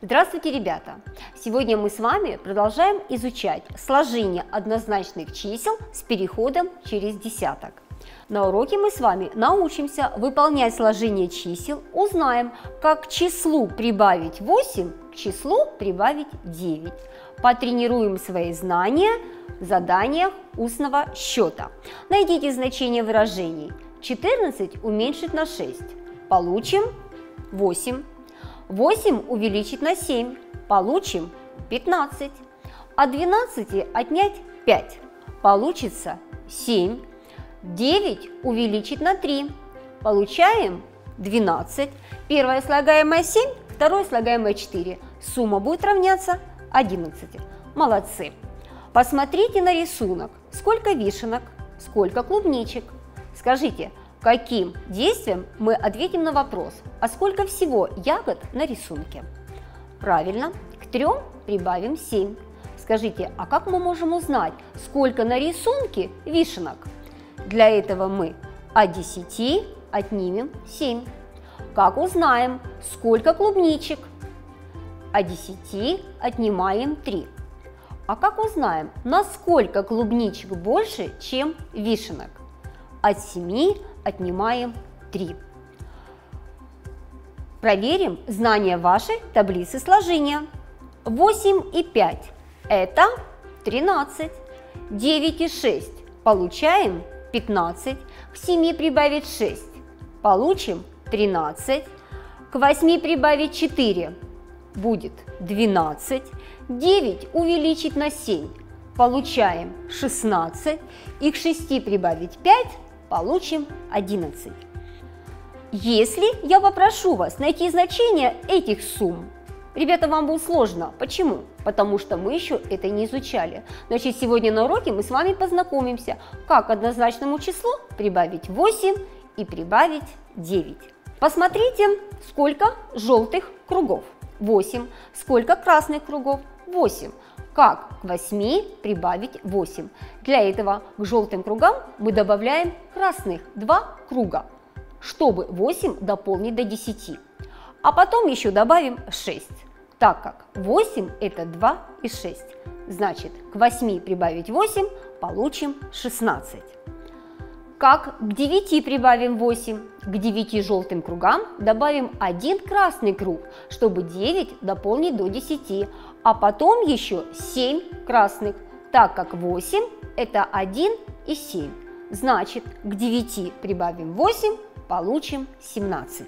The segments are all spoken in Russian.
Здравствуйте, ребята! Сегодня мы с вами продолжаем изучать сложение однозначных чисел с переходом через десяток. На уроке мы с вами научимся выполнять сложение чисел, узнаем, как к числу прибавить 8, к числу прибавить 9. Потренируем свои знания в заданиях устного счета. Найдите значение выражений. 14 уменьшить на 6. Получим 8. 8 увеличить на 7. Получим 15. От 12 отнять 5. Получится 7. 9 увеличить на 3. Получаем 12. Первое слагаемое 7, второе слагаемое 4. Сумма будет равняться 11. Молодцы! Посмотрите на рисунок. Сколько вишенок, сколько клубничек. Скажите, каким действием мы ответим на вопрос, а сколько всего ягод на рисунке? Правильно, к 3 прибавим 7. Скажите, а как мы можем узнать, сколько на рисунке вишенок? Для этого мы от 10 отнимем 7. Как узнаем, сколько клубничек? От 10 отнимаем 3. А как узнаем, насколько клубничек больше, чем вишенок? От 7 отнимаем 3. Проверим знание вашей таблицы сложения. 8 и 5 – это 13. 9 и 6 получаем 15. К 7 прибавить 6 получим 13. К 8 прибавить 4 будет 12. 9 увеличить на 7 получаем 16. И к 6 прибавить 5 получим 11. Если я попрошу вас найти значение этих сумм, ребята, вам будет сложно. Почему? Потому что мы еще это не изучали. Значит, сегодня на уроке мы с вами познакомимся, как к однозначному числу прибавить 8 и прибавить 9. Посмотрите, сколько желтых кругов. 8. Сколько красных кругов? 8. Как к 8 прибавить 8? Для этого к желтым кругам мы добавляем красных 2 круга, чтобы 8 дополнить до 10. А потом еще добавим 6, так как 8 это 2 и 6. Значит, к 8 прибавить 8 получим 16. Как к 9 прибавим 8? К 9 желтым кругам добавим 1 красный круг, чтобы 9 дополнить до 10, а потом еще 7 красных, так как 8 это 1 и 7. Значит, к 9 прибавим 8, получим 17.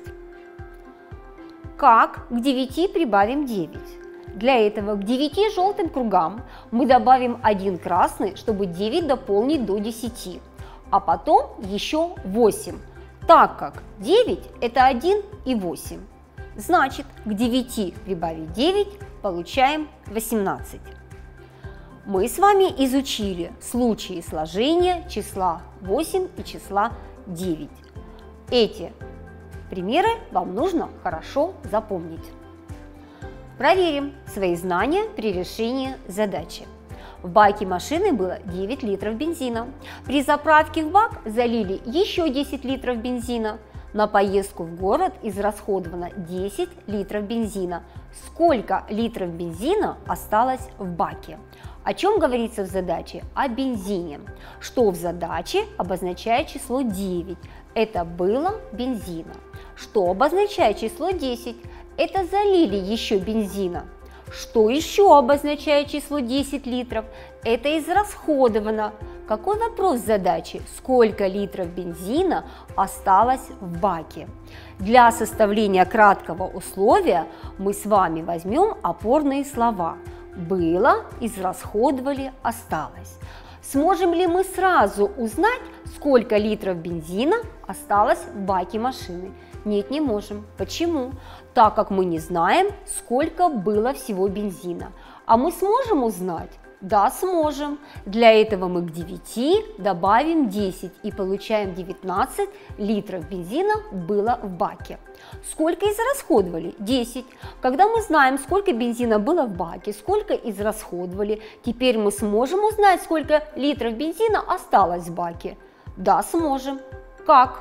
Как к 9 прибавим 9? Для этого к 9 желтым кругам мы добавим 1 красный, чтобы 9 дополнить до 10. А потом еще 8, так как 9 это 1 и 8. Значит, к 9 прибавить 9 получаем 18. Мы с вами изучили случаи сложения числа 8 и числа 9. Эти примеры вам нужно хорошо запомнить. Проверим свои знания при решении задачи. В баке машины было 9 литров бензина. При заправке в бак залили еще 10 литров бензина. На поездку в город израсходовано 10 литров бензина. Сколько литров бензина осталось в баке? О чем говорится в задаче? О бензине. Что в задаче обозначает число 9? Это было бензина. Что обозначает число 10? Это залили еще бензина. Что еще обозначает число 10 литров? Это израсходовано. Какой вопрос задачи? Сколько литров бензина осталось в баке? Для составления краткого условия мы с вами возьмем опорные слова. Было, израсходовали, осталось. Сможем ли мы сразу узнать, сколько литров бензина осталось в баке машины? Нет, не можем. Почему? Так как мы не знаем, сколько было всего бензина. А мы сможем узнать? Да, сможем. Для этого мы к 9 добавим 10 и получаем 19 литров бензина было в баке. Сколько израсходовали? 10. Когда мы знаем, сколько бензина было в баке, сколько израсходовали, теперь мы сможем узнать, сколько литров бензина осталось в баке. Да, сможем. Как?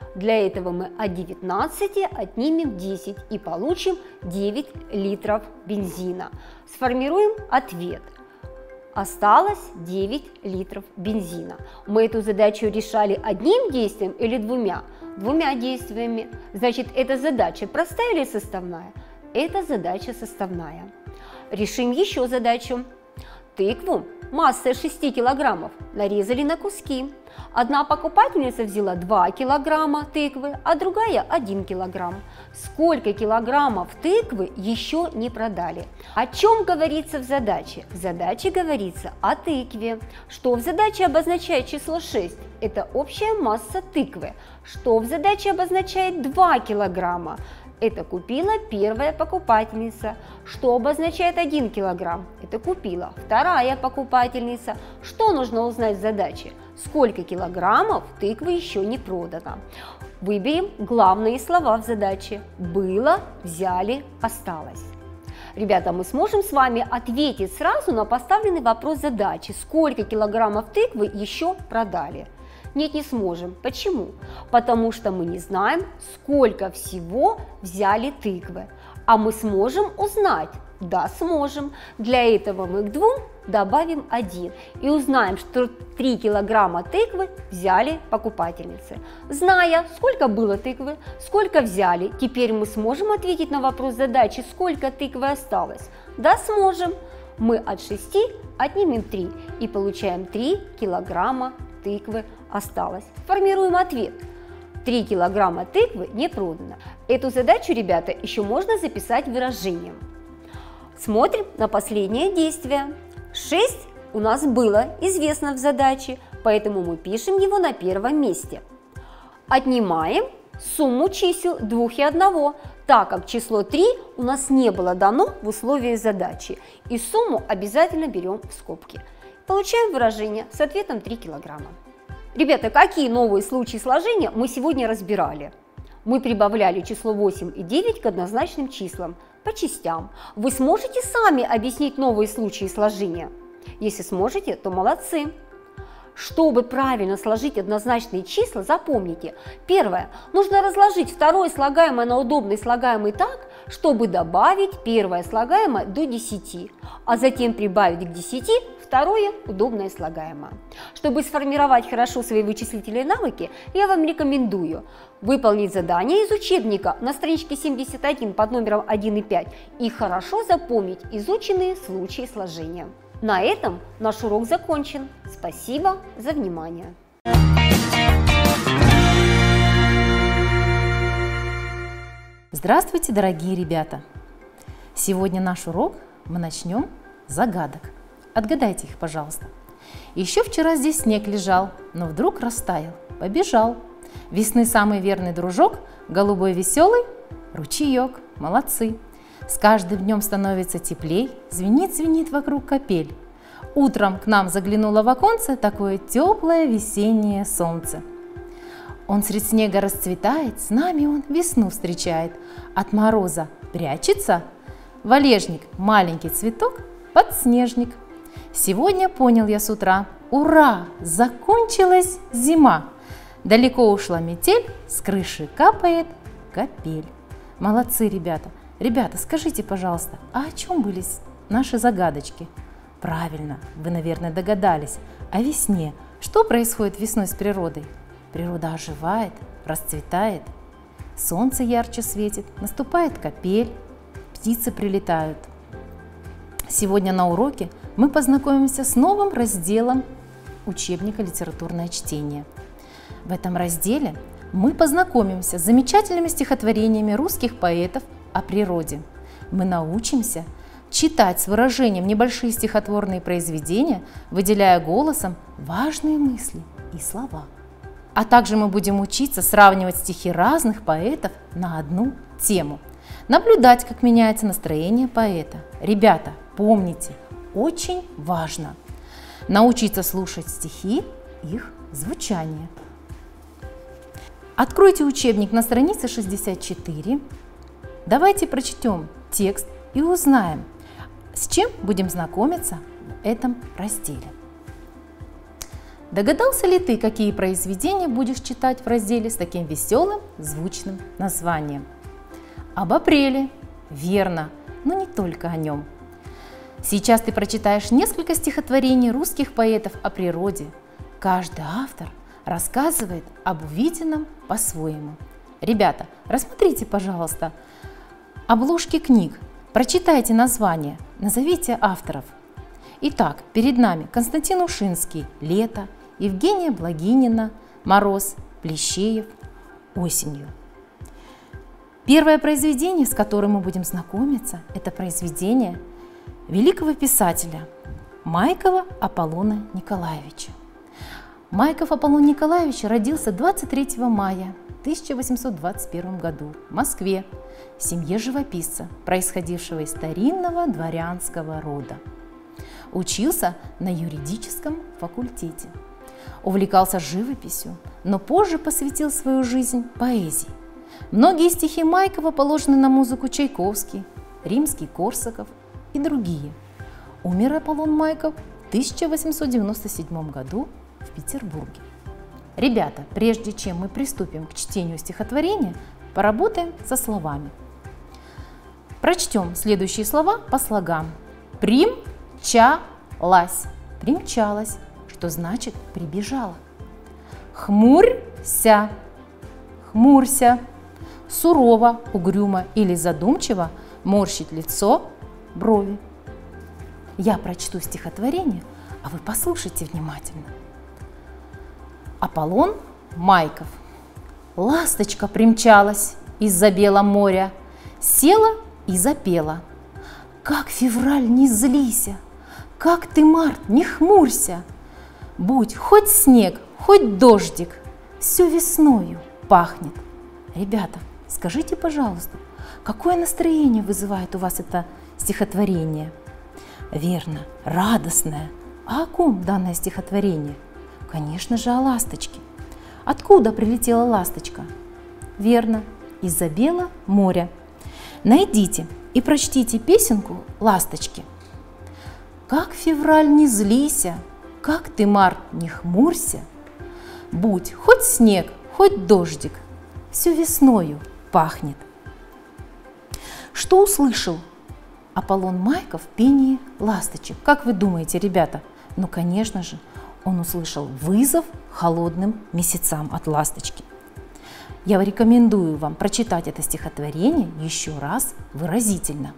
Для этого мы от 19 отнимем 10 и получим 9 литров бензина. Сформируем ответ. Осталось 9 литров бензина. Мы эту задачу решали одним действием или двумя? Двумя действиями. Значит, эта задача простая или составная? Это задача составная. Решим еще задачу. Тыкву массой 6 килограммов нарезали на куски. Одна покупательница взяла 2 килограмма тыквы, а другая 1 килограмм. Сколько килограммов тыквы еще не продали? О чем говорится в задаче? В задаче говорится о тыкве. Что в задаче обозначает число 6? Это общая масса тыквы. Что в задаче обозначает 2 килограмма? Это купила первая покупательница. Что обозначает 1 килограмм? Это купила вторая покупательница. Что нужно узнать в задаче? Сколько килограммов тыквы еще не продано? Выберем главные слова в задаче. Было, взяли, осталось. Ребята, мы сможем с вами ответить сразу на поставленный вопрос задачи. Сколько килограммов тыквы еще продали? Нет, не сможем. Почему? Потому что мы не знаем, сколько всего взяли тыквы. А мы сможем узнать? Да, сможем. Для этого мы к 2 добавим 1 и узнаем, что 3 килограмма тыквы взяли покупательницы. Зная, сколько было тыквы, сколько взяли, теперь мы сможем ответить на вопрос задачи, сколько тыквы осталось. Да, сможем. Мы от 6 отнимем 3 и получаем 3 килограмма тыквы осталось. Формируем ответ. 3 килограмма тыквы не продано. Эту задачу, ребята, еще можно записать выражением. Смотрим на последнее действие. 6 у нас было известно в задаче, поэтому мы пишем его на первом месте. Отнимаем сумму чисел 2 и 1, так как число 3 у нас не было дано в условиях задачи. И сумму обязательно берем в скобки. Получаем выражение с ответом 3 килограмма. Ребята, какие новые случаи сложения мы сегодня разбирали? Мы прибавляли число 8 и 9 к однозначным числам по частям. Вы сможете сами объяснить новые случаи сложения? Если сможете, то молодцы. Чтобы правильно сложить однозначные числа, запомните. Первое. Нужно разложить второе слагаемое на удобный слагаемый так, чтобы добавить первое слагаемое до 10, а затем прибавить к 10 второе удобное слагаемое. Чтобы сформировать хорошо свои вычислительные навыки, я вам рекомендую выполнить задание из учебника на страничке 71 под номером 1 и 5 и хорошо запомнить изученные случаи сложения. На этом наш урок закончен. Спасибо за внимание. Здравствуйте, дорогие ребята! Сегодня наш урок мы начнем с загадок. Отгадайте их, пожалуйста. Еще вчера здесь снег лежал, но вдруг растаял, побежал. Весны самый верный дружок, голубой веселый ручеек. Молодцы! С каждым днем становится теплей, звенит вокруг капель. Утром к нам заглянуло в оконце такое теплое весеннее солнце. Он средь снега расцветает, с нами он весну встречает. От мороза прячется валежник, маленький цветок, подснежник. Сегодня понял я с утра, ура, закончилась зима. Далеко ушла метель, с крыши капает капель. Молодцы, ребята! Ребята, скажите, пожалуйста, а о чем были наши загадочки? Правильно, вы, наверное, догадались. О весне. Что происходит весной с природой? Природа оживает, расцветает, солнце ярче светит, наступает капель, птицы прилетают. Сегодня на уроке мы познакомимся с новым разделом учебника «Литературное чтение». В этом разделе мы познакомимся с замечательными стихотворениями русских поэтов о природе. Мы научимся читать с выражением небольшие стихотворные произведения, выделяя голосом важные мысли и слова. А также мы будем учиться сравнивать стихи разных поэтов на одну тему, наблюдать, как меняется настроение поэта. Ребята, помните, очень важно научиться слушать стихи, их звучание. Откройте учебник на странице 64. Давайте прочтем текст и узнаем, с чем будем знакомиться в этом разделе. Догадался ли ты, какие произведения будешь читать в разделе с таким веселым, звучным названием? Об апреле. Верно, но не только о нем. Сейчас ты прочитаешь несколько стихотворений русских поэтов о природе. Каждый автор рассказывает об увиденном по-своему. Ребята, рассмотрите, пожалуйста, обложки книг, прочитайте названия, назовите авторов. Итак, перед нами Константин Ушинский «Лето», Евгения Благинина «Мороз», Плещеев «Осенью». Первое произведение, с которым мы будем знакомиться, это произведение великого писателя Майкова Аполлона Николаевича. Майков Аполлон Николаевич родился 23 мая 1821 году в Москве в семье живописца, происходившего из старинного дворянского рода. Учился на юридическом факультете. Увлекался живописью, но позже посвятил свою жизнь поэзии. Многие стихи Майкова положены на музыку Чайковский, Римский-Корсаков и другие. Умер Аполлон Майков в 1897 году в Петербурге. Ребята, прежде чем мы приступим к чтению стихотворения, поработаем со словами. Прочтем следующие слова по слогам. Примчалась. Примчалась, что значит прибежала. Хмурься. Хмурься. Сурово, угрюмо или задумчиво морщить лицо, брови. Я прочту стихотворение, а вы послушайте внимательно. Аполлон Майков. Ласточка примчалась из-за бела моря, села и запела. Как февраль, не злися, как ты, март, не хмурься. Будь хоть снег, хоть дождик, все весною пахнет. Ребята, скажите, пожалуйста, какое настроение вызывает у вас это стихотворение? Верно, радостное. А о ком данное стихотворение? Конечно же, о ласточке. Откуда прилетела ласточка? Верно, из-за бела моря. Найдите и прочтите песенку «Ласточки». Как февраль, не злися, как ты, март, не хмурься. Будь хоть снег, хоть дождик, все весною пахнет. Что услышал Аполлон Майков в пении ласточек? Как вы думаете, ребята? Ну, конечно же, он услышал вызов холодным месяцам от ласточки. Я рекомендую вам прочитать это стихотворение еще раз выразительно.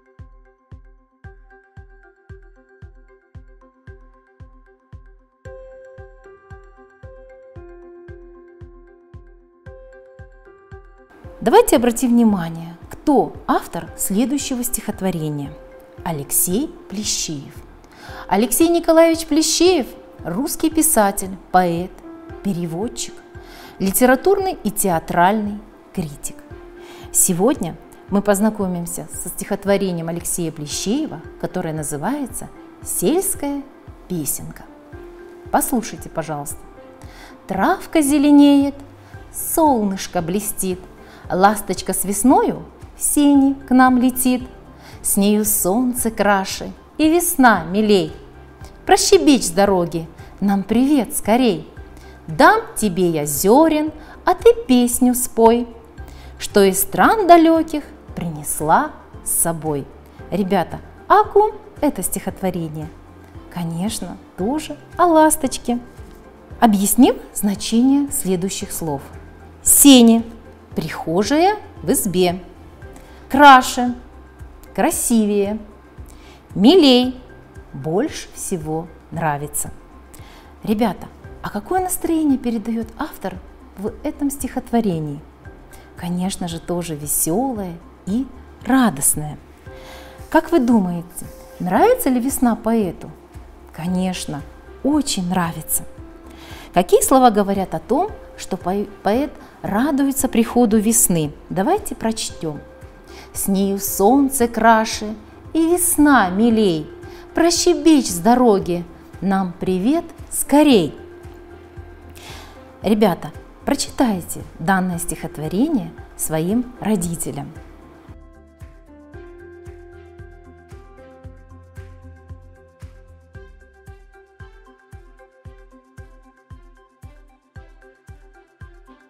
Давайте обратим внимание, кто автор следующего стихотворения. Алексей Плещеев. Алексей Николаевич Плещеев – русский писатель, поэт, переводчик, литературный и театральный критик. Сегодня мы познакомимся со стихотворением Алексея Плещеева, которое называется «Сельская песенка». Послушайте, пожалуйста. Травка зеленеет, солнышко блестит, ласточка с весною в сени к нам летит, с нею солнце краше и весна милей. Прощебечь с дороги, нам привет скорей. Дам тебе я зерен, а ты песню спой, что из стран далеких принесла с собой. Ребята, а о ком это стихотворение? Конечно, тоже о ласточке. Объясним значение следующих слов. Сени – прихожая в избе. Краше – красивее. Милей – больше всего нравится. Ребята, а какое настроение передает автор в этом стихотворении? Конечно же, тоже веселое и радостное. Как вы думаете, нравится ли весна поэту? Конечно, очень нравится. Какие слова говорят о том, что поэт радуется приходу весны? Давайте прочтем. С нею солнце краше и весна милей. Прощебечь с дороги, нам привет скорей. Ребята, прочитайте данное стихотворение своим родителям.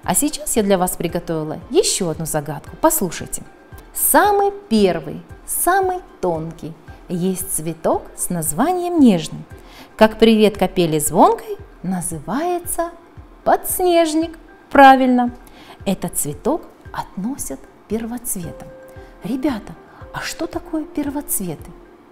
А сейчас я для вас приготовила еще одну загадку. Послушайте. Самый первый, самый тонкий есть цветок с названием нежный. Как привет капели звонкой называется подснежник. Правильно. Этот цветок относят к первоцветам. Ребята, а что такое первоцветы?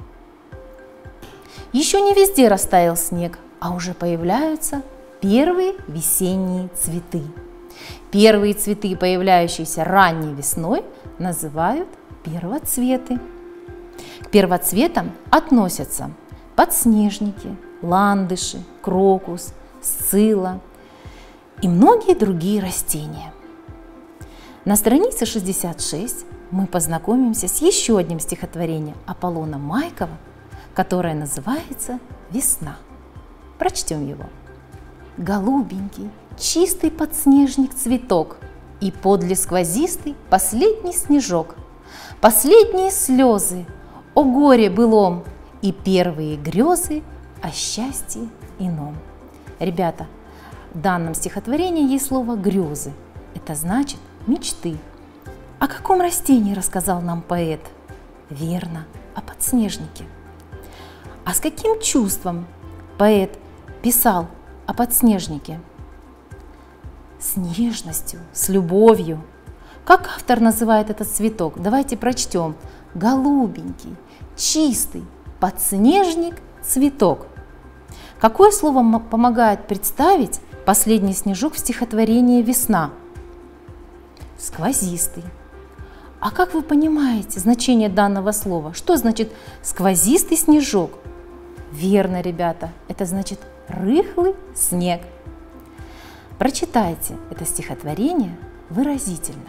Еще не везде растаял снег, а уже появляются первые весенние цветы. Первые цветы, появляющиеся ранней весной, называют первоцветы. К первоцветам относятся подснежники, ландыши, крокус, сцилла и многие другие растения. На странице 66 мы познакомимся с еще одним стихотворением Аполлона Майкова, которое называется «Весна». Прочтем его. Голубенький, чистый подснежник цветок, и подле сквозистый последний снежок. Последние слезы о горе былом и первые грезы о счастье ином. Ребята, в данном стихотворении есть слово «грезы». Это значит мечты. О каком растении рассказал нам поэт? Верно, о подснежнике. А с каким чувством поэт писал о подснежнике? С нежностью, с любовью. Как автор называет этот цветок? Давайте прочтем. Голубенький, чистый, подснежник, цветок. Какое слово помогает представить последний снежок в стихотворении «Весна»? Сквозистый. А как вы понимаете значение данного слова? Что значит сквозистый снежок? Верно, ребята, это значит рыхлый снег. Прочитайте это стихотворение выразительно.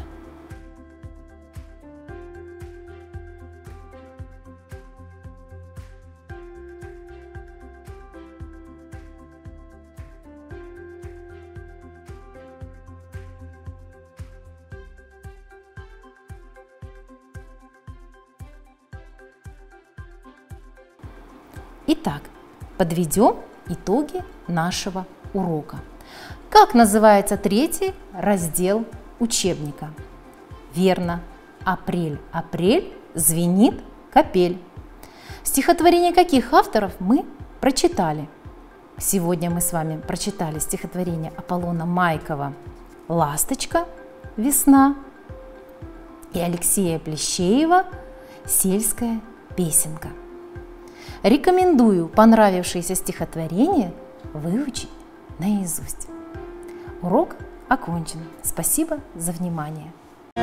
Итак, подведем итоги нашего урока. Как называется третий раздел учебника? Верно, апрель, апрель, звенит капель. Стихотворение каких авторов мы прочитали? Сегодня мы с вами прочитали стихотворение Аполлона Майкова «Ласточка. Весна» и Алексея Плещеева «Сельская песенка». Рекомендую понравившееся стихотворение выучить наизусть. Урок окончен. Спасибо за внимание.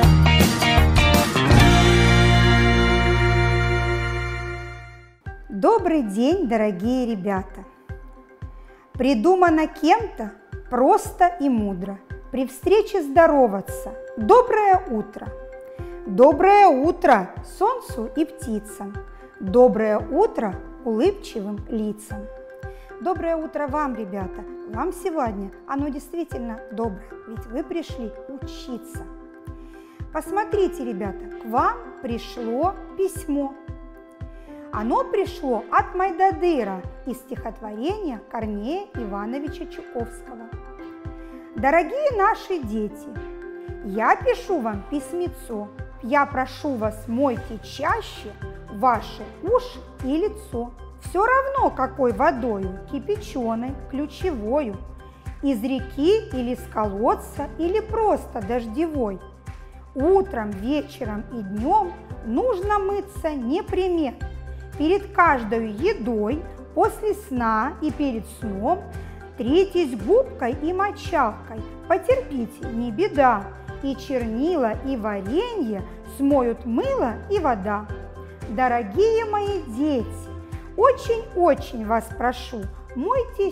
Добрый день, дорогие ребята! Придумано кем-то просто и мудро при встрече здороваться. Доброе утро! Доброе утро солнцу и птицам! Доброе утро улыбчивым лицам! Доброе утро вам, ребята! Вам сегодня оно действительно доброе, ведь вы пришли учиться. Посмотрите, ребята, к вам пришло письмо. Оно пришло от Мойдодыра из стихотворения Корнея Ивановича Чуковского. Дорогие наши дети, я пишу вам письмецо. Я прошу вас, мойте чаще ваши уши и лицо. Все равно, какой водою, кипяченой, ключевою, из реки или с колодца, или просто дождевой. Утром, вечером и днем нужно мыться непременно. Перед каждой едой, после сна и перед сном тритесь губкой и мочалкой. Потерпите, не беда, и чернила, и варенье смоют мыло и вода. Дорогие мои дети, очень-очень вас прошу, мойтесь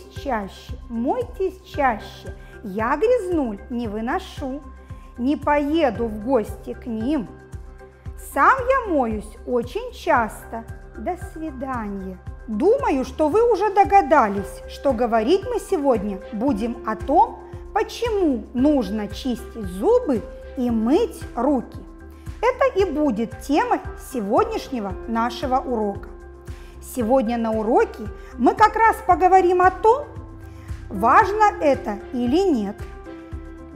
чаще, я грязнуль не выношу, не поеду в гости к ним. Сам я моюсь очень часто. До свидания. Думаю, что вы уже догадались, что говорить мы сегодня будем о том, почему нужно чистить зубы и мыть руки. Это и будет темой сегодняшнего нашего урока. Сегодня на уроке мы как раз поговорим о том, важно это или нет.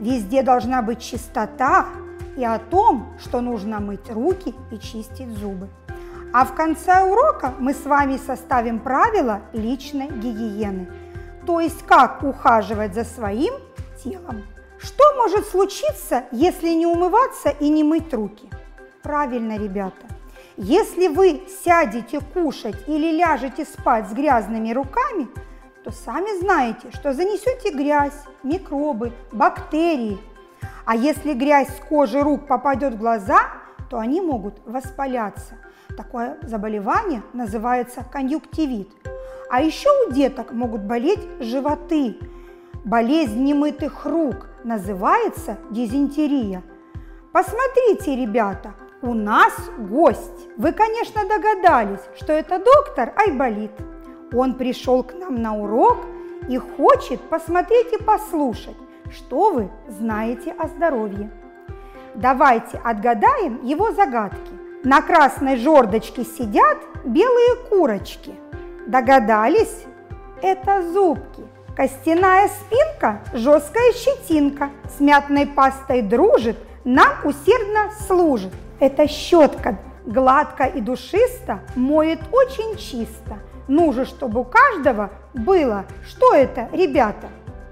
Везде должна быть чистота и о том, что нужно мыть руки и чистить зубы. А в конце урока мы с вами составим правила личной гигиены, то есть как ухаживать за своим телом. Что может случиться, если не умываться и не мыть руки? Правильно, ребята, если вы сядете кушать или ляжете спать с грязными руками, то сами знаете, что занесете грязь, микробы, бактерии. А если грязь с кожи рук попадет в глаза, то они могут воспаляться. Такое заболевание называется конъюнктивит. А еще у деток могут болеть животы. Болезнь немытых рук называется дизентерия. Посмотрите, ребята, у нас гость. Вы, конечно, догадались, что это доктор Айболит. Он пришел к нам на урок и хочет посмотреть и послушать, что вы знаете о здоровье. Давайте отгадаем его загадки. На красной жердочке сидят белые курочки. Догадались? Это зубки. Костяная спинка, жесткая щетинка. С мятной пастой дружит, нам усердно служит. Это щетка. Гладко и душисто, моет очень чисто. Нужно, чтобы у каждого было. Что это, ребята?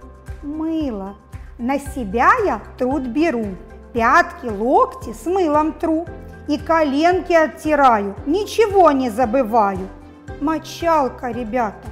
Мыло. На себя я труд беру. Пятки, локти с мылом тру. И коленки оттираю, ничего не забываю. Мочалка, ребята.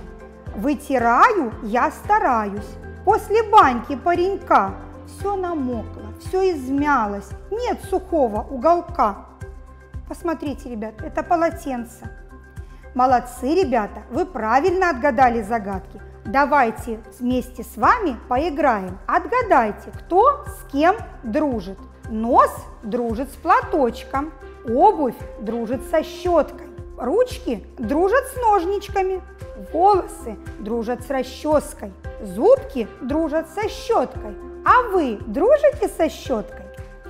Вытираю я стараюсь. После баньки паренька все намокло, все измялось, нет сухого уголка. Посмотрите, ребята, это полотенце. Молодцы, ребята, вы правильно отгадали загадки. Давайте вместе с вами поиграем. Отгадайте, кто с кем дружит. Нос дружит с платочком, обувь дружит со щеткой, ручки дружат с ножничками, волосы дружат с расческой, зубки дружат со щеткой. А вы дружите со щеткой?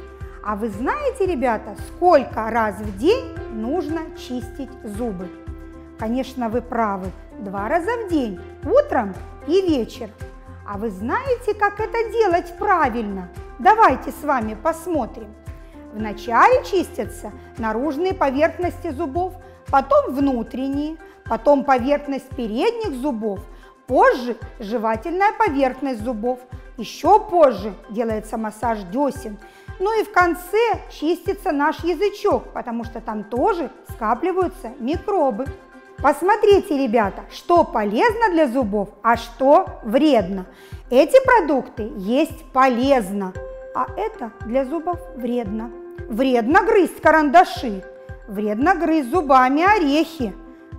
А вы знаете, ребята, сколько раз в день нужно чистить зубы? Конечно, вы правы, 2 раза в день, утром и вечером. А вы знаете, как это делать правильно? Давайте с вами посмотрим. Вначале чистятся наружные поверхности зубов, потом внутренние, потом поверхность передних зубов, позже жевательная поверхность зубов, еще позже делается массаж десен. Ну и в конце чистится наш язычок, потому что там тоже скапливаются микробы. Посмотрите, ребята, что полезно для зубов, а что вредно. Эти продукты есть полезно, а это для зубов вредно. Вредно грызть карандаши, вредно грызть зубами орехи.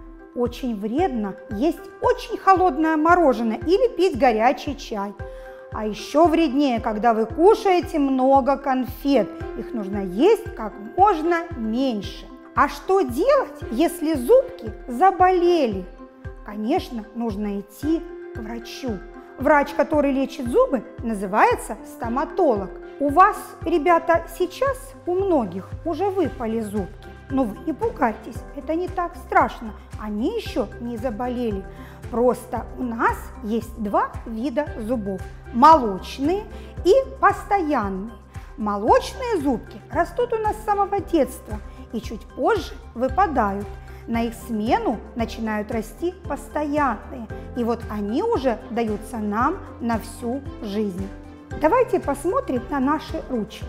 Очень вредно есть очень холодное мороженое или пить горячий чай. А еще вреднее, когда вы кушаете много конфет. Их нужно есть как можно меньше. А что делать, если зубки заболели? Конечно, нужно идти к врачу. Врач, который лечит зубы, называется стоматолог. У вас, ребята, сейчас у многих уже выпали зубки. Но вы не пугайтесь, это не так страшно. Они еще не заболели. Просто у нас есть 2 вида зубов – молочные и постоянные. Молочные зубки растут у нас с самого детства и чуть позже выпадают. На их смену начинают расти постоянные. И вот они уже даются нам на всю жизнь. Давайте посмотрим на наши ручки.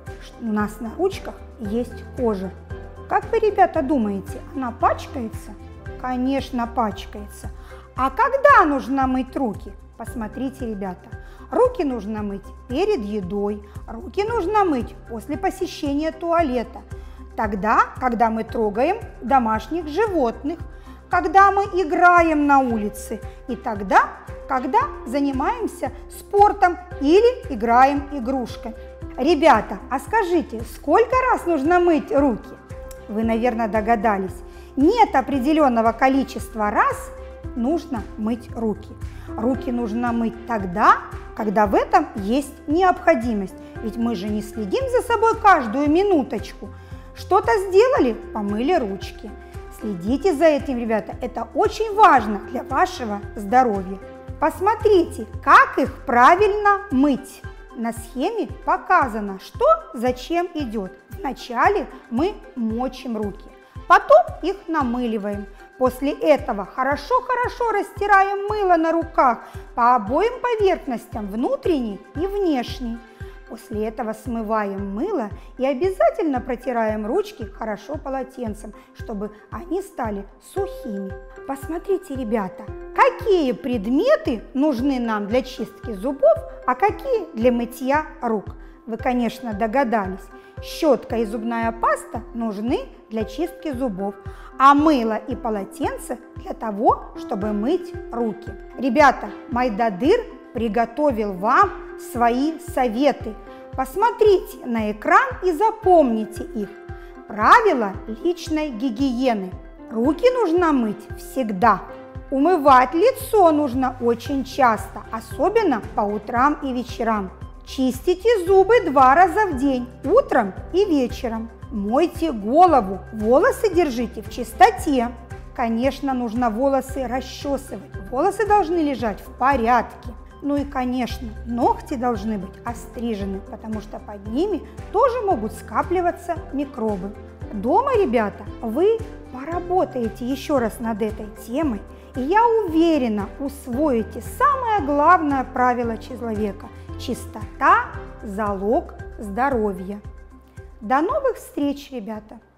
У нас на ручках есть кожа. Как вы, ребята, думаете, она пачкается? Конечно, пачкается. А когда нужно мыть руки? Посмотрите, ребята. Руки нужно мыть перед едой, руки нужно мыть после посещения туалета. Тогда, когда мы трогаем домашних животных, когда мы играем на улице и тогда, когда занимаемся спортом или играем игрушками. Ребята, а скажите, сколько раз нужно мыть руки? Вы, наверное, догадались. Нет определенного количества раз нужно мыть руки. Руки нужно мыть тогда, когда в этом есть необходимость. Ведь мы же не следим за собой каждую минуточку. Что-то сделали, помыли ручки. Следите за этим, ребята, это очень важно для вашего здоровья. Посмотрите, как их правильно мыть. На схеме показано, что зачем идет. Вначале мы мочим руки, потом их намыливаем. После этого хорошо-хорошо растираем мыло на руках по обоим поверхностям, внутренней и внешней. После этого смываем мыло и обязательно протираем ручки хорошо полотенцем, чтобы они стали сухими. Посмотрите, ребята, какие предметы нужны нам для чистки зубов, а какие для мытья рук. Вы, конечно, догадались. Щетка и зубная паста нужны для чистки зубов, а мыло и полотенце для того, чтобы мыть руки. Ребята, Майдадыр приготовил вам свои советы. Посмотрите на экран и запомните их. Правила личной гигиены. Руки нужно мыть всегда. Умывать лицо нужно очень часто, особенно по утрам и вечерам. Чистите зубы 2 раза в день, утром и вечером. Мойте голову, волосы держите в чистоте. Конечно, нужно волосы расчесывать, волосы должны лежать в порядке. Ну и, конечно, ногти должны быть острижены, потому что под ними тоже могут скапливаться микробы. Дома, ребята, вы поработаете еще раз над этой темой, и я уверена, усвоите самое главное правило человека – чистота – залог здоровья. До новых встреч, ребята!